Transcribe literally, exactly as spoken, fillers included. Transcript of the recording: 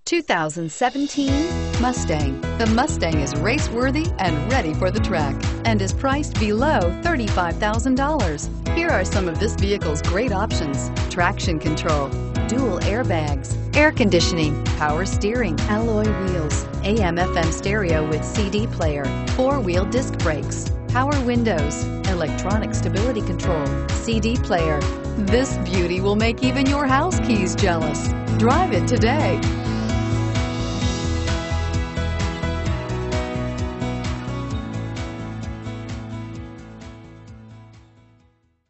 two thousand seventeen Mustang. The Mustang is race-worthy and ready for the track and is priced below thirty-five thousand dollars. Here are some of this vehicle's great options: traction control, dual airbags, air conditioning, power steering, alloy wheels, A M F M stereo with C D player, four-wheel disc brakes, power windows, electronic stability control, C D player. This beauty will make even your house keys jealous. Drive it today.